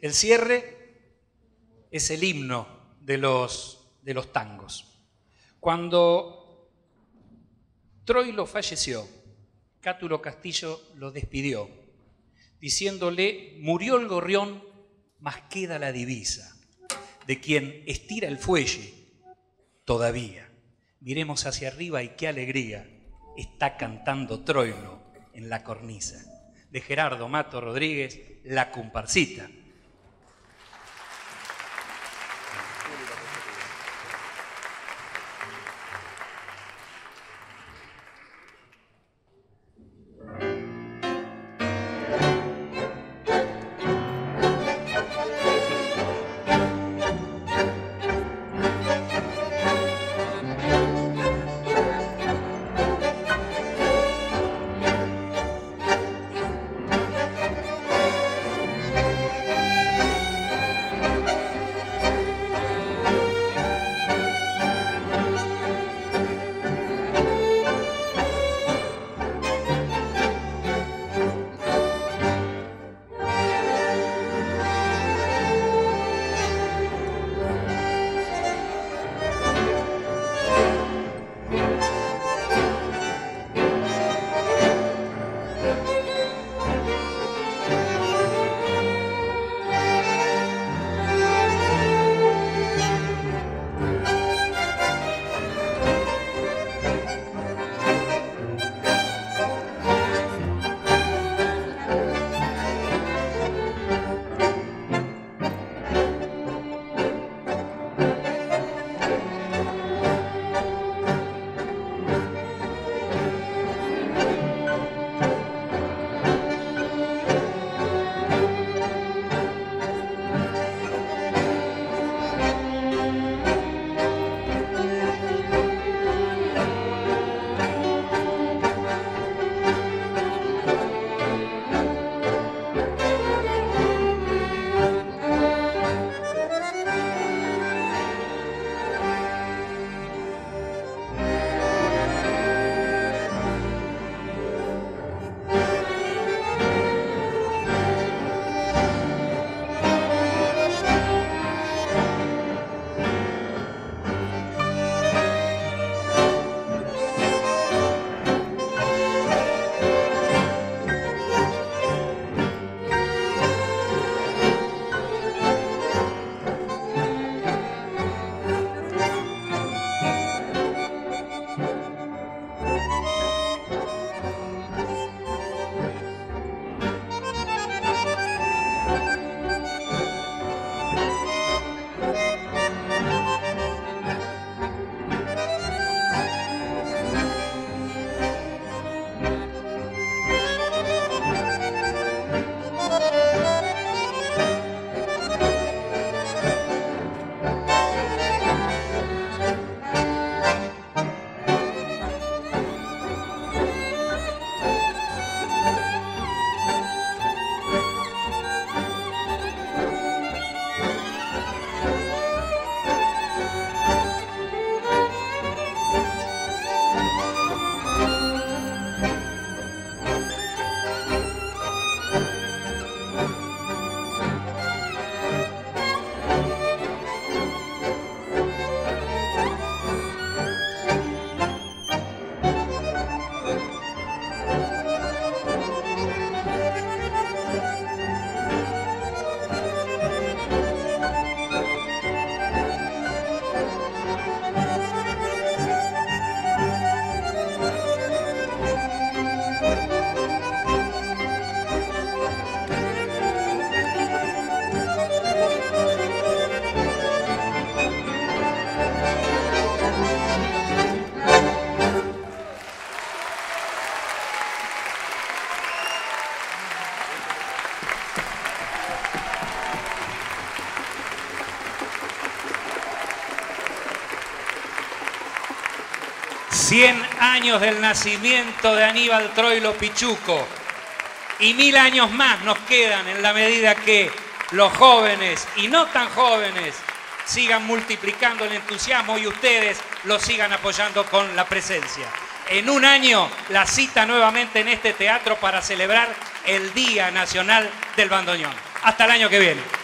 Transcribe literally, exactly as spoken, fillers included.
El cierre es el himno de los, de los tangos. Cuando Troilo falleció, Cátulo Castillo lo despidió, diciéndole: murió el gorrión, mas queda la divisa, de quien estira el fuelle todavía. Miremos hacia arriba y qué alegría está cantando Troilo en la cornisa. De Gerardo Mato Rodríguez, La Comparsita. cien años del nacimiento de Aníbal Troilo Pichuco y mil años más nos quedan en la medida que los jóvenes y no tan jóvenes sigan multiplicando el entusiasmo y ustedes lo sigan apoyando con la presencia. En un año la cita nuevamente en este teatro para celebrar el Día Nacional del Bandoneón. Hasta el año que viene.